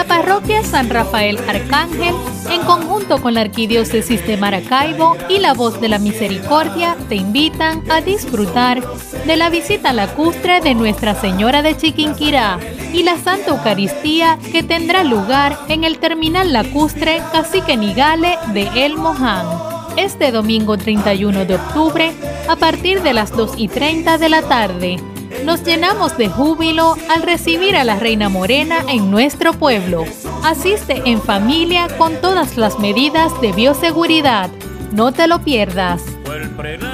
La parroquia San Rafael Arcángel, en conjunto con la Arquidiócesis de Maracaibo y la Voz de la Misericordia, te invitan a disfrutar de la visita lacustre de Nuestra Señora de Chiquinquirá y la Santa Eucaristía que tendrá lugar en el terminal lacustre Cacique Nigale de El Moján, este domingo 31 de octubre a partir de las 2:30 de la tarde. Nos llenamos de júbilo al recibir a la Reina Morena en nuestro pueblo. Asiste en familia con todas las medidas de bioseguridad. No te lo pierdas.